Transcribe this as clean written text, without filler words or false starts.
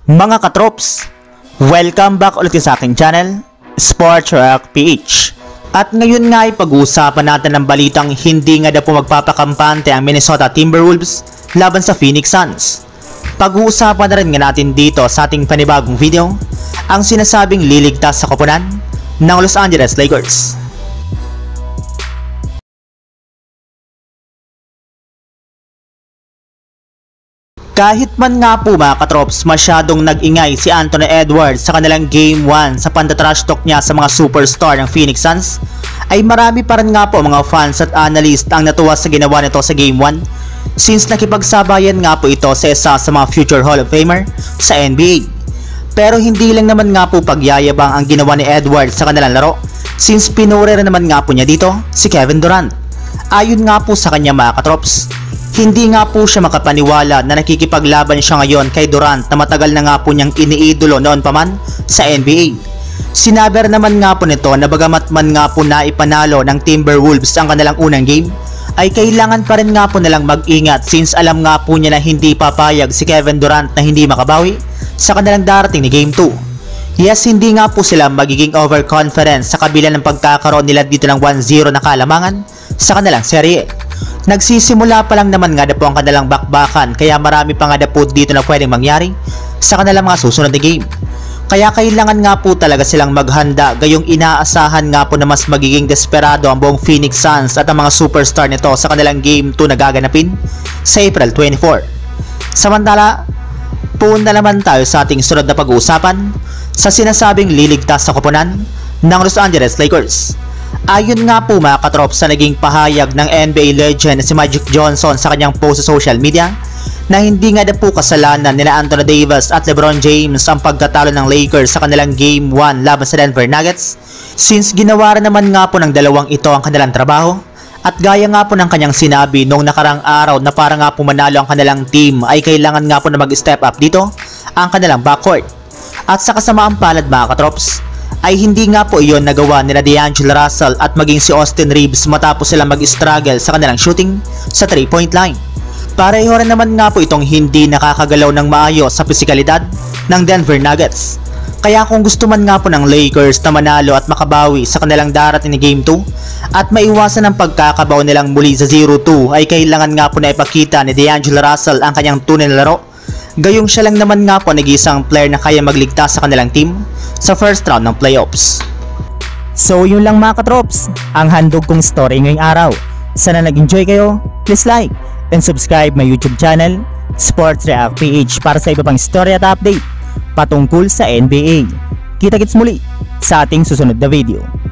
Mga katrops, welcome back ulit sa aking channel, Sports Rock PH. At ngayon nga ay pag-uusapan natin ng balitang hindi nga daw po magpapakampante ang Minnesota Timberwolves laban sa Phoenix Suns. Pag-uusapan na rin nga natin dito sa ating panibagong video ang sinasabing liligtas sa koponan ng Los Angeles Lakers. Kahit man nga po mga katrops masyadong nag-ingay si Anthony Edwards sa kanilang Game 1 sa panda-trash talk niya sa mga superstar ng Phoenix Suns, ay marami pa rin nga po mga fans at analyst ang natuwa sa ginawa nito sa Game 1 since nakipagsabayan nga po ito sa isa sa mga future Hall of Famer sa NBA. Pero hindi lang naman nga po pagyayabang ang ginawa ni Edwards sa kanilang laro since pinuri rin naman nga po niya dito si Kevin Durant. Ayon nga po sa kanya mga katrops, hindi nga po siya makapaniwala na nakikipaglaban siya ngayon kay Durant na matagal na nga po niyang iniidolo noon pa man sa NBA. Sinabi rin naman nga po nito na bagamat man nga po naipanalo ng Timberwolves ang kanilang unang game, ay kailangan pa rin nga po nilang mag-ingat since alam nga po niya na hindi papayag si Kevin Durant na hindi makabawi sa kanilang darating ni Game 2. Yes, hindi nga po sila magiging overconfident sa kabila ng pagkakaroon nila dito ng 1-0 na kalamangan sa kanilang serye. Nagsisimula pa lang naman nga na po ang kanilang bakbakan kaya marami pa nga na po dito na pwedeng mangyari sa kanilang mga susunod na game. Kaya kailangan nga po talaga silang maghanda gayong inaasahan nga po na mas magiging desperado ang buong Phoenix Suns at ang mga superstar nito sa kanilang Game 2 na gaganapin sa April 24. Samantala, punta naman tayo sa ating sunod na pag-uusapan sa sinasabing liligtas sa koponan ng Los Angeles Lakers. Ayon nga po mga katrops sa naging pahayag ng NBA legend na si Magic Johnson sa kanyang post sa social media na hindi nga na po kasalanan nila Anthony Davis at LeBron James ang pagkatalo ng Lakers sa kanilang Game 1 laban sa Denver Nuggets since ginawa rin naman nga po ng dalawang ito ang kanilang trabaho at gaya nga po ng kanyang sinabi noong nakarang araw na para nga po manalo ang kanilang team ay kailangan nga po na mag-step up dito ang kanilang backcourt. At sa kasamaang palad mga katrops, ay hindi nga po iyon nagawa nila D'Angelo Russell at maging si Austin Reeves matapos sila mag-struggle sa kanilang shooting sa 3-point line. Pareho rin naman nga po itong hindi nakakagalaw ng maayos sa pisikalidad ng Denver Nuggets. Kaya kung gusto man nga po ng Lakers na manalo at makabawi sa kanilang darating ni Game 2 at maiwasan ang pagkakabaw nilang muli sa 0-2 ay kailangan nga po na ipakita ni D'Angelo Russell ang kanyang tunay na laro. Gayong siya lang naman nga po nag-iisang player na kaya magligtas sa kanilang team sa first round ng playoffs. So yun lang mga katrops, ang handog kong story ngayong araw. Sana nag-enjoy kayo, please like and subscribe my YouTube channel, Sports React PH para sa iba pang story at update patungkol sa NBA. Kita-kits muli sa ating susunod na video.